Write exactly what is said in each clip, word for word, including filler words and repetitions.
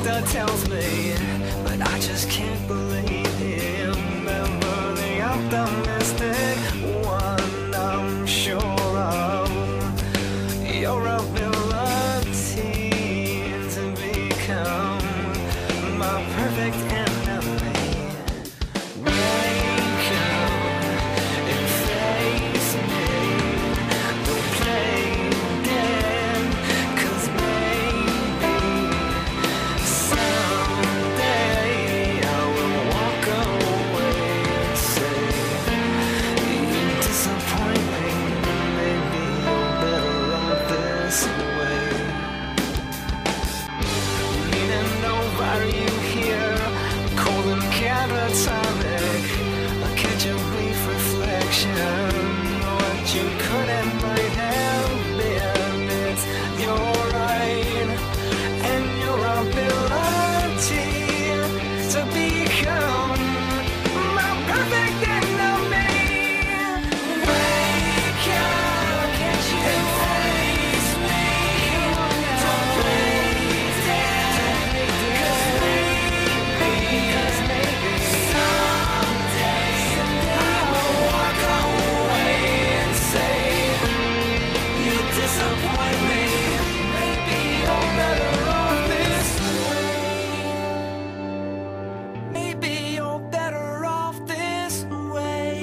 doctor tells me, but I just can't believe him. Ever the optimistic one, I'm sure of your ability to become my perfect enemy. Wake up and face me. Don't play dead, 'cause maybe someday I will walk away and say, you disappoint me. Maybe you're better off this way. Needing nobody here, cold and catatonic. I catch a brief reflection. What you could and might have been. It's your right and your ability to become my perfect enemy. Wake up, can't you face me? Don't play dead, 'cause maybe someday I will walk away and say, you disappoint me. Maybe you're better off this way. Maybe you're better off this way.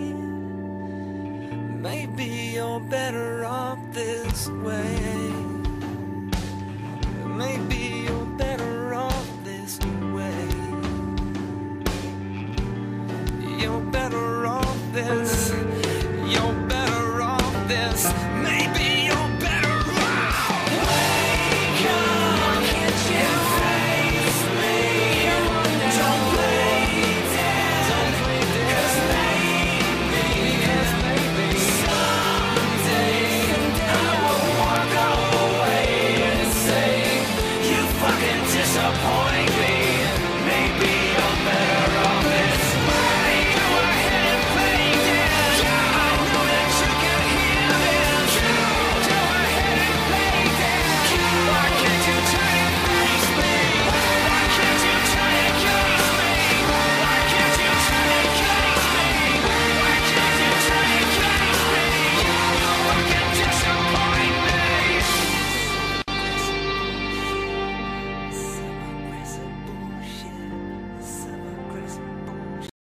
Maybe you're better off this way. Maybe